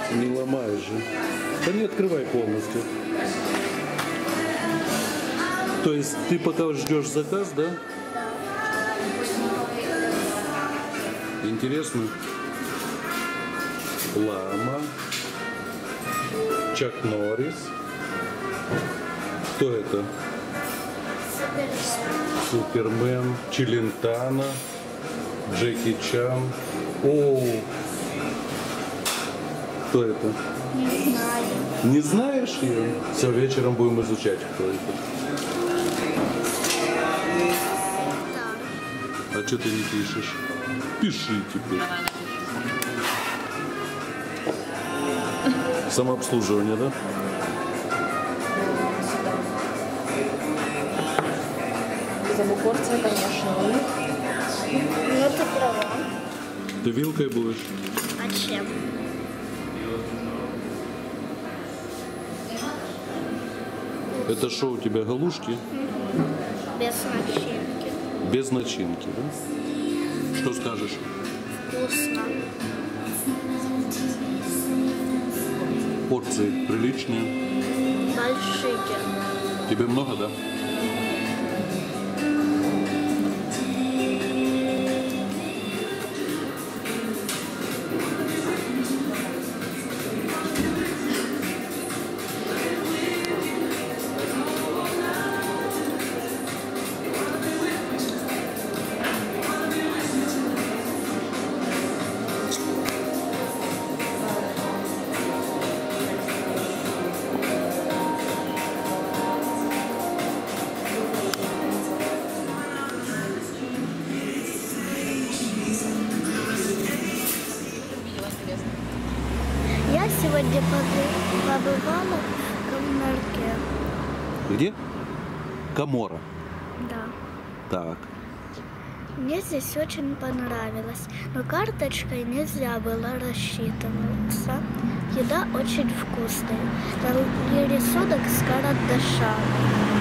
Не ломаешь же. Да не открывай полностью. То есть ты пока ждешь заказ, да? Интересно. Лама. Чак Норрис. Кто это? Супермен. Челентано. Джеки Чан. О, кто это? Не знаю. Не знаешь ее? Все, вечером будем изучать, кто это. Да. А что ты не пишешь? Пиши теперь. Самообслуживание, да? Порция, конечно. Ну ты права. Ты вилкой будешь? А чем? Это что у тебя, галушки? Без начинки. Без начинки, да? Что скажешь? Вкусно. Порции приличные. Большие. Тебе много, да? Я сегодня побывала в Коморке. Где? Камора. Да. Так. Мне здесь очень понравилось, но карточкой нельзя было рассчитываться. Еда очень вкусная. На рисунок с карандашами.